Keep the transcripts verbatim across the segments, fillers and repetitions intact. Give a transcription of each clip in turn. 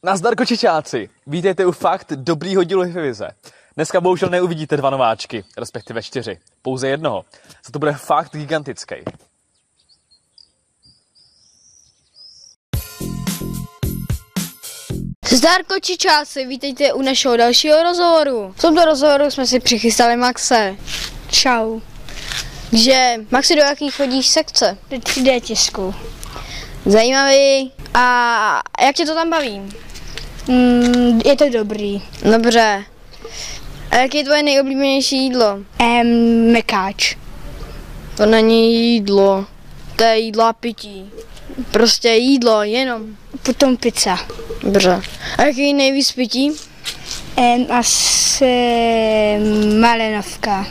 Nazdar kočičáci, vítejte u fakt dobrýho dílu Hyfivize. Dneska bohužel neuvidíte dva nováčky, respektive čtyři, pouze jednoho. Co to bude fakt gigantický. Zdar kočičáci, vítejte u našeho dalšího rozhovoru. V tomto rozhovoru jsme si přichystali Maxe. Čau. Takže, Maxi, do jaký chodíš sekce? Do tři dé tisku. Zajímavý. A jak tě to tam baví? Mm, je to dobrý. Dobře. A jaké je tvoje nejoblíbenější jídlo? Um, mekáč. To není jídlo. To je jídlo a pití. Prostě jídlo, jenom. Potom pizza. Dobře. A jaký je nejvíc pití? Um, asi malenovka.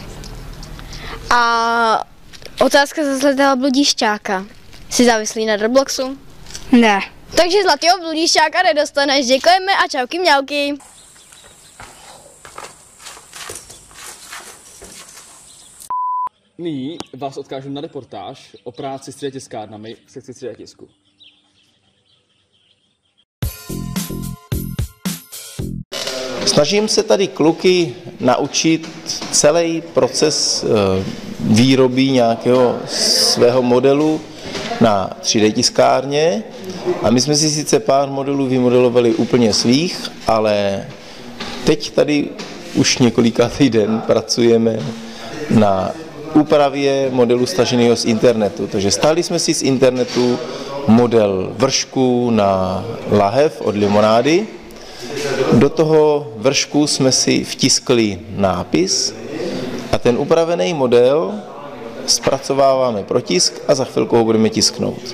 A otázka ze zlatého bludišťáka. Jsi závislý na Robloxu? Ne. Takže zlatého bludišťáka nedostaneš. Děkujeme a čauky mňauky. Nyní vás odkážu na reportáž o práci s tři dé tiskárnami v sekci tři dé tisku. Snažím se tady kluky naučit celý proces výroby nějakého svého modelu na tři dé tiskárně. A my jsme si sice pár modelů vymodelovali úplně svých, ale teď tady už několikátý den pracujeme na úpravě modelu staženého z internetu. Takže stáhli jsme si z internetu model vršku na lahev od Limonády. Do toho vršku jsme si vtiskli nápis a ten upravený model zpracováváme pro tisk a za chvilku ho budeme tisknout.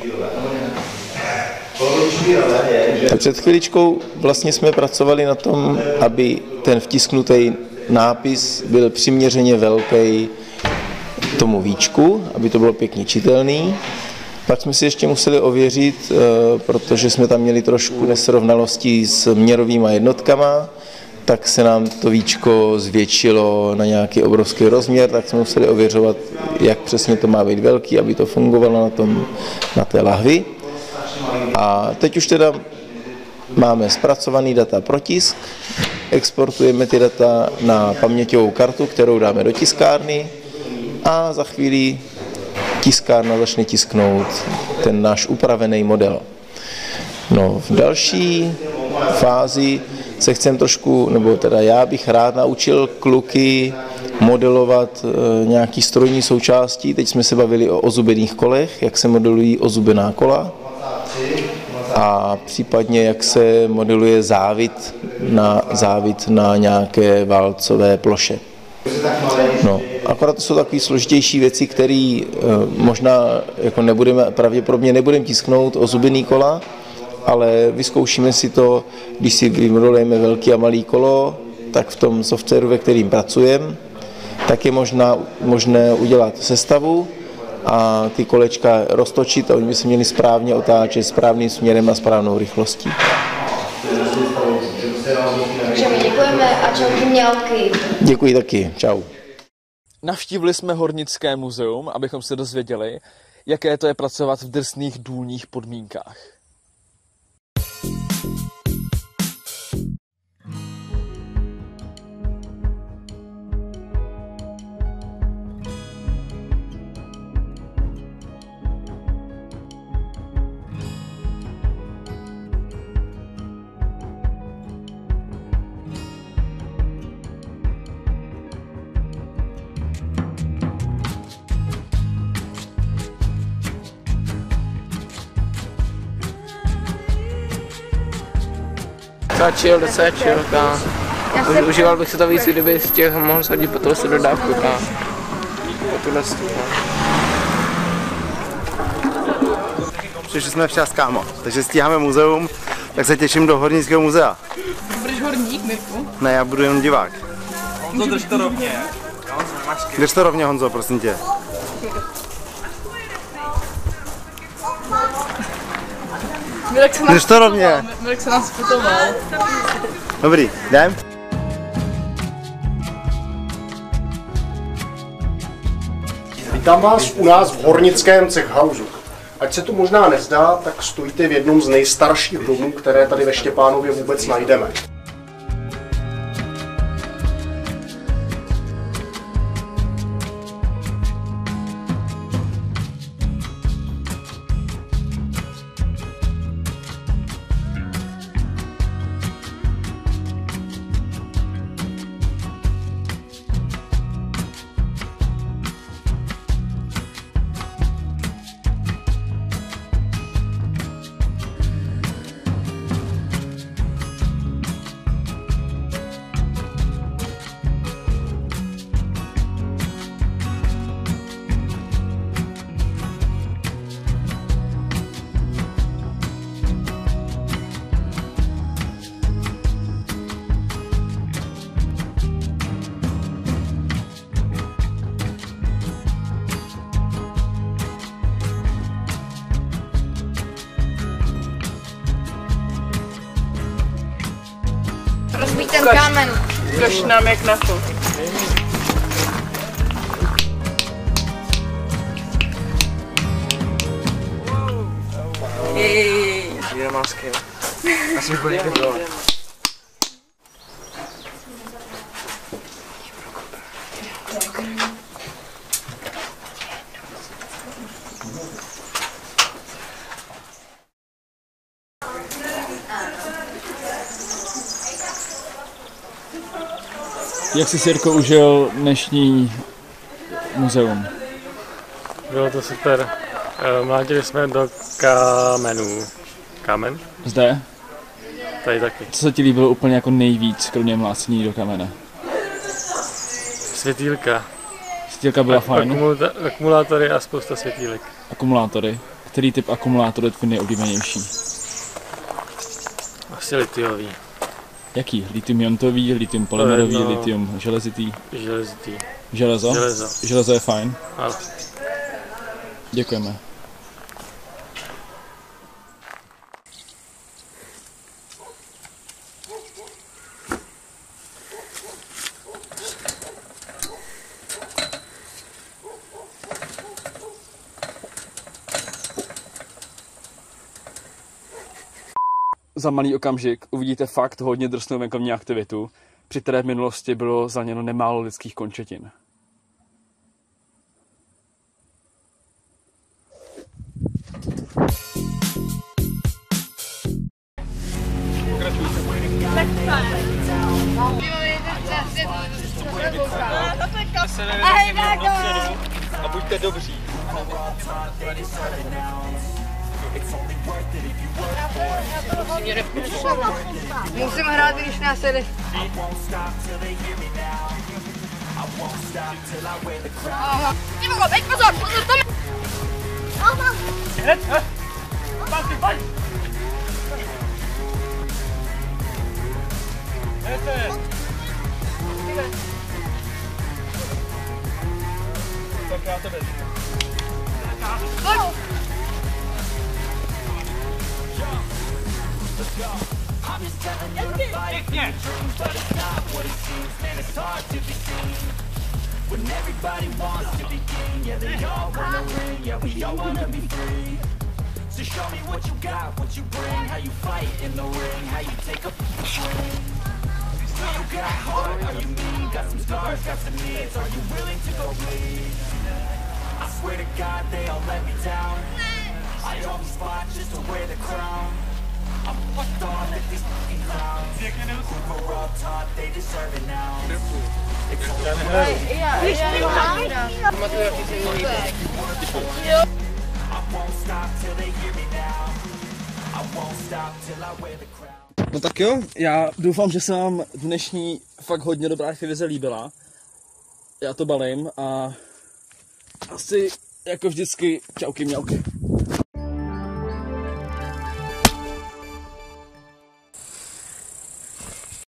Tak před chviličkou vlastně jsme pracovali na tom, aby ten vtisknutý nápis byl přiměřeně velký tomu víčku, aby to bylo pěkně čitelný. Pak jsme si ještě museli ověřit, protože jsme tam měli trošku nesrovnalosti s měrovými jednotkama, tak se nám to víčko zvětšilo na nějaký obrovský rozměr, tak jsme museli ověřovat, jak přesně to má být velký, aby to fungovalo na, tom, na té lahvi. A teď už teda máme zpracovaný data pro tisk, exportujeme ty data na paměťovou kartu, kterou dáme do tiskárny a za chvíli tiskárna začne tisknout ten náš upravený model. No, v další fázi se chcem trošku, nebo teda já bych rád naučil kluky modelovat e, nějaký strojní součástí. Teď jsme se bavili o ozubených kolech, jak se modelují ozubená kola a případně jak se modeluje závit na, závit na nějaké válcové ploše. No, akorát to jsou takové složitější věci, které e, možná jako nebudeme, pravděpodobně nebudeme tisknout ozubený kola, ale vyzkoušíme si to, když si vymodelujeme velký a malý kolo, tak v tom softwaru, ve kterým pracujeme, tak je možná, možné udělat sestavu a ty kolečka roztočit a oni by se měli správně otáčet správným směrem a správnou rychlostí. Takže my děkujeme a čauky mňauky. Děkuji taky, čau. Navštívili jsme Hornické muzeum, abychom se dozvěděli, jaké to je pracovat v drsných důlních podmínkách. Docela chill, docela chill, ká. Už, užíval bych si to víc, kdyby z těch mohl shodit po tohle dodávku, ká. Po tuhle stupu. Přišli jsme včas, kámo, takže stíháme muzeum, tak se těším do Hornického muzea. Budeš horník, Mirku? Ne, já budu jenom divák. Honzo, drž to rovně. Drž to rovně, Honzo, prosím tě. Mirek se nás Drž to rovně. Mirek se nás putoval. Dobrý, jdem. Vítám vás u nás v hornickém cechhausu. Ať se tu možná nezdá, tak stojíte v jednom z nejstarších domů, které tady ve Štěpánově vůbec najdeme. Rozbít ten kámen. Ukaž nám jak na to. Jej. Je masky. Asi bych byl někde dole. Jak jsi, Jirko, užil dnešní muzeum? Bylo to super. Mlátili jsme do kamenů. Kámen? Zde? Tady taky. Co se ti líbilo úplně jako nejvíc, kromě mlácení do kamene? Světýlka. Světýlka byla fajn? Akumulata- akumulátory a spousta světýlek. Akumulátory. Který typ akumulátoru je tvůj nejoblíbenější? Asi litiový. Jaký? Litium iontový, litium polymerový, no, litium železitý? Železitý. Železo? Železo. Železo je fajn. Ano. Děkujeme. Za malý okamžik uvidíte fakt hodně drsnou venkovní aktivitu, při které v minulosti bylo zraněno nemálo lidských končetin. A buďte dobří. Musím hrát, když nás jede. Ty mogo, veď pozor, pozor, tam! Aha! Hned, hned! Pojď, pojď! Hned to je! Tak já to vezmu. Pojď! Pěkně! No tak jo, já doufám, že se vám dnešní fakt hodně dobrá chvívize líbila. Já to balím a asi jako vždycky čauky mňauky.